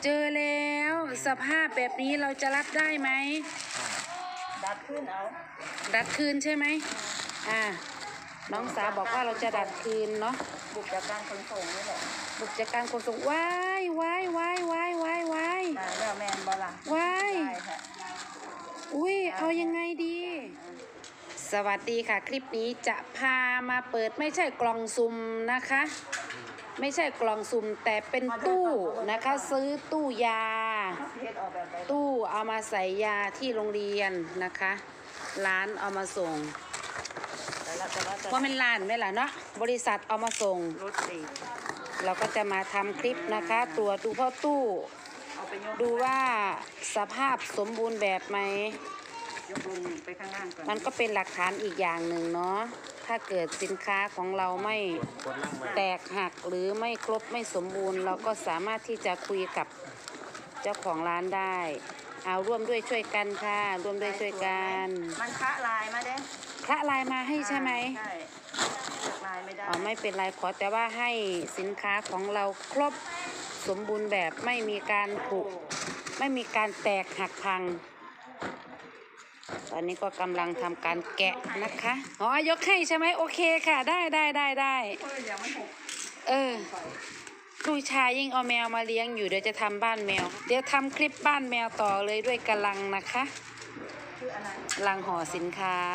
เจอแล้วสภาพแบบนี้เราจะรับได้ไหมดัดขึ้นเอาดัดคืนใช่ไหมน้องสาวบอกว่าเราจะดัดคืนเนาะบุกจากการขนส่งนี่แหละบุกจากการขนส่งว้ายแล้วแมนบอล่ะว้ายอุ้ยเอายังไงดีสวัสดีค่ะคลิปนี้จะพามาเปิดไม่ใช่กล่องสุ่มนะคะไม่ใช่กล่องสุ่มแต่เป็นตู้นะคะซื้อตู้ยาตู้เอามาใส่ยาที่โรงเรียนนะคะร้านเอามาส่งว่าเป็นร้านไหมล่ะเนาะบริษัทเอามาส่งเราก็จะมาทำคลิปนะคะตรวจดูเข้าตู้ดูว่าสภาพสมบูรณ์แบบไหมมันก็เป็นหลักฐานอีกอย่างหนึ่งเนาะถ้าเกิดสินค้าของเราไม่แตกหักหรือไม่ครบไม่สมบูรณ์เราก็สามารถที่จะคุยกับเจ้าของร้านได้เอาร่วมด้วยช่วยกันค่ะร่วมด้วยช่วยกันมันคะลายมาเด้คะลายมาให้ใช่ไหมใช่ลายไม่ได้ไม่เป็นไรขอแต่ว่าให้สินค้าของเราครบสมบูรณ์แบบไม่มีการผุไม่มีการแตกหักพังตอนนี้ก็กำลังทำการแกะนะคะยกให้ใช่ไหมโอเคค่ะได้ลูกชายยิ่งเอาแมวมาเลี้ยงอยู่เดี๋ยวจะทำบ้านแมวเดี๋ยวทำคลิปบ้านแมวต่อเลยด้วยกำลังนะคะลังห่อสินค้า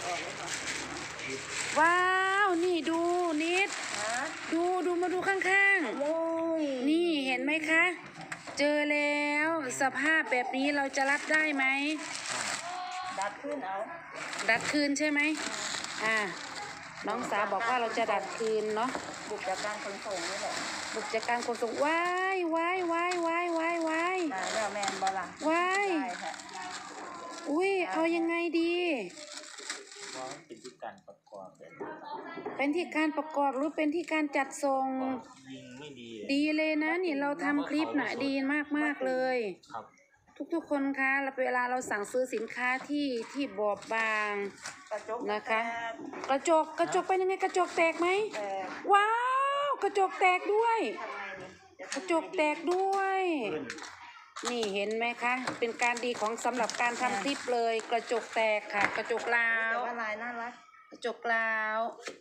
ว้าวนี่ดูนิดดูมาดูข้างๆนี่เห็นไหมคะเจอแล้วสภาพแบบนี้เราจะรับได้ไหมดัดขึ้นเอาดัดคืนใช่ไหมน้องสาวบอกว่าเราจะดัดคืนเนาะบุกจากการขนส่งนี่แหละบุกจากการขนส่งว้ายแล้วแมนบอล่ะว้ายอุ้ยเอายังไงดีเป็นที่การประกอบเป็นที่การประกอบหรือเป็นที่การจัดส่งยิงไม่ดีเลยนะนี่เราทำคลิปน่ะดีมากเลยครับทุกคนคะเวลาเราสั่งซื้อสินค้าที่บอบบางนะคะกระจกเป็นยังไงกระจกแตกไหมว้าวกระจกแตกด้วยนี่เห็นไหมคะเป็นการดีของสำหรับการทำคลิปเลยกระจกแตกค่ะกระจกลาวลายน่ารักกระจกลาว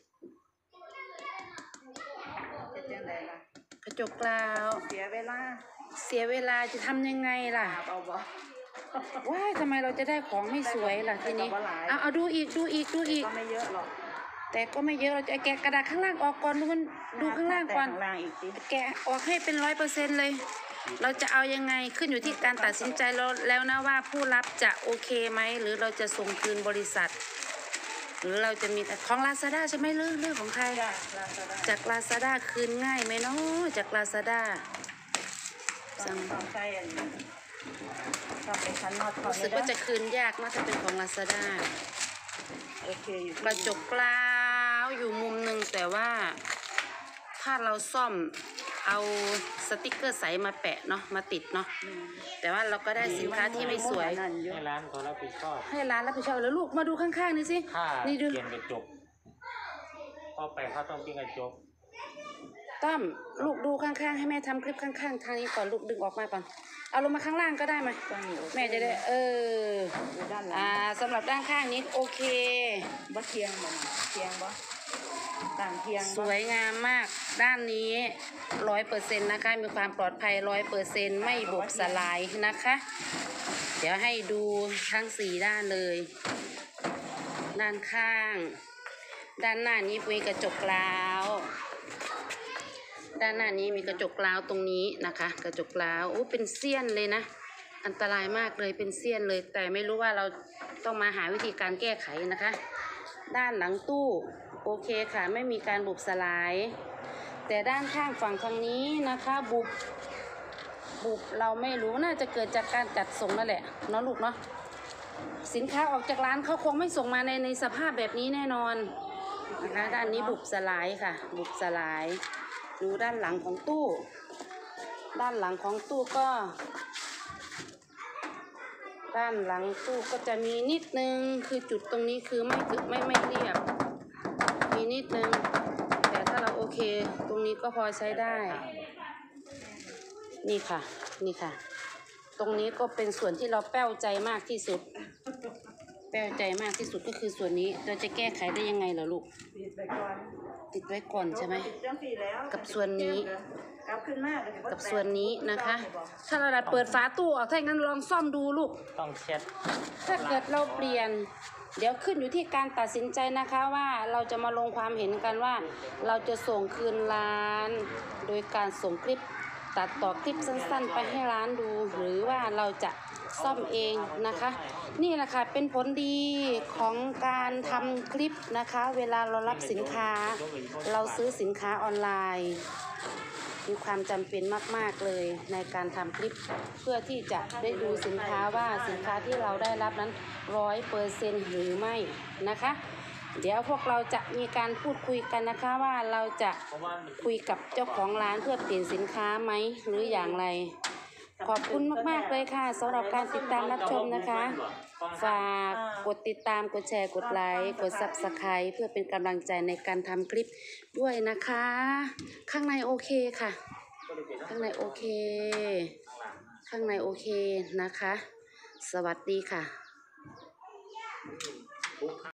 กระจกลาวเสียเวลาจะทำยังไงล่ะว้ายทำไมเราจะได้ของไม่สวยล่ะทีนี้เอาดูอีกก็ไม่เยอะหรอกแต่ก็ไม่เยอะเราจะแกะกระดาษข้างล่างออกก่อนดูข้างล่างก่อนแกะออกให้เป็น100%เลยเราจะเอายังไงขึ้นอยู่ที่การตัดสินใจแล้วนะว่าผู้รับจะโอเคไหมหรือเราจะส่งคืนบริษัทหรือเราจะมีของ Lazada ใช่ไหมเรื่องของใครจาก Lazada คืนง่ายไหมเนาะจาก Lazada สั่งใช่อันนี้เป็นชั้นนอดรู้สึกว่าจะคืนยากนะถ้าเป็นของ Lazada โอเคอยู่กระจกกลาวอยู่มุมหนึ่งแต่ว่าถ้าเราซ่อมเอาสติกเกอร์ใสมาแปะเนาะมาติดเนาะแต่ว่าเราก็ได้สินค้าที่ไม่สวยให้ร้านเขารับผิดชอบแล้วลูกมาดูข้างๆนี่สินี่ดูเปลี่ยนกระจกพอแปะเขาต้องเปลี่ยนกระจกตั้มลูกดูข้างๆให้แม่ทำคลิปข้างๆทางนี้ก่อนลูกดึงออกมาก่อนเอาลงมาข้างล่างก็ได้ไหมแม่จะได้สำหรับด้านข้างนี้โอเคบ่เทียงบ่ต่างเทียงสวยงามมากด้านนี้100%นะคะมีความปลอดภัย100%ไม่บุบสลายนะคะเดี๋ยวให้ดูทั้ง4ด้านเลยด้านข้างด้านหน้านี้มีกระจกกลาวด้านหน้านี้มีกระจกกลาวตรงนี้นะคะกระจกกลาวเป็นเสี้ยนเลยนะอันตรายมากเลยเป็นเสี้ยนเลยแต่ไม่รู้ว่าเราต้องมาหาวิธีการแก้ไขนะคะด้านหลังตู้โอเคค่ะไม่มีการบุบสลายแต่ด้านข้างฝั่งทางนี้นะคะบุบเราไม่รู้น่าจะเกิดจากการจัดส่งนั่นแหละเนาะลูกเนาะสินค้าออกจากร้านเขาคงไม่ส่งมาในสภาพแบบนี้แน่นอนนะคะด้านนี้บุบสลายค่ะบุบสลายดูด้านหลังของตู้ด้านหลังของตู้ก็ด้านหลังตู้ก็จะมีนิดนึงคือจุดตรงนี้คือไม่เรียบมีนิดนึงแต่ถ้าเราโอเคตรงนี้ก็พอใช้ได้นี่ค่ะ นี่ค่ะ ตรงนี้ก็เป็นส่วนที่เราแป้วใจมากที่สุด แป้วใจมากที่สุดก็คือส่วนนี้เราจะแก้ไขได้ยังไงเหรอลูกติดไปก่อนติดไว้ก่อนใช่ไหมติดจังสี่แล้วกับส่วนนี้กลับขึ้นมาก็ถือว่ากับส่วนนี้นะคะ ถ้าเราได้เปิดฝาตู้ออกถ้าอย่างนั้นลองซ่อมดูลูกต้องเช็ดถ้าเกิดเราเปลี่ยน เดี๋ยวขึ้นอยู่ที่การตัดสินใจนะคะว่าเราจะมาลงความเห็นกันว่า เราจะส่งคืนร้าน โดยการส่งคลิปตัดต่อคลิปสั้นๆ ไปให้ร้านดู หรือว่าเราจะซ่อมเองนะคะ นี่แหละค่ะเป็นผลดีของการทำคลิปนะคะ เวลาเรารับสินค้า เราซื้อสินค้าออนไลน์ มีความจำเป็นมากๆเลยในการทำคลิป เพื่อที่จะได้ดูสินค้าว่าสินค้าที่เราได้รับนั้น100%หรือไม่นะคะ เดี๋ยวพวกเราจะมีการพูดคุยกันนะคะว่าเราจะเพราะว่ามันคุยกับเจ้าของร้านเพื่อเปลี่ยนสินค้าไหมหรืออย่างไร ขอบคุณมากๆเลยค่ะสำหรับการติดตามรับชมนะคะ ฝากกดติดตามกดแชร์กดไลค์กด Subscribe เพื่อเป็นกำลังใจในการทำคลิปด้วยนะคะ ข้างในโอเคค่ะ ข้างในโอเค ข้างในโอเคนะคะ สวัสดีค่ะ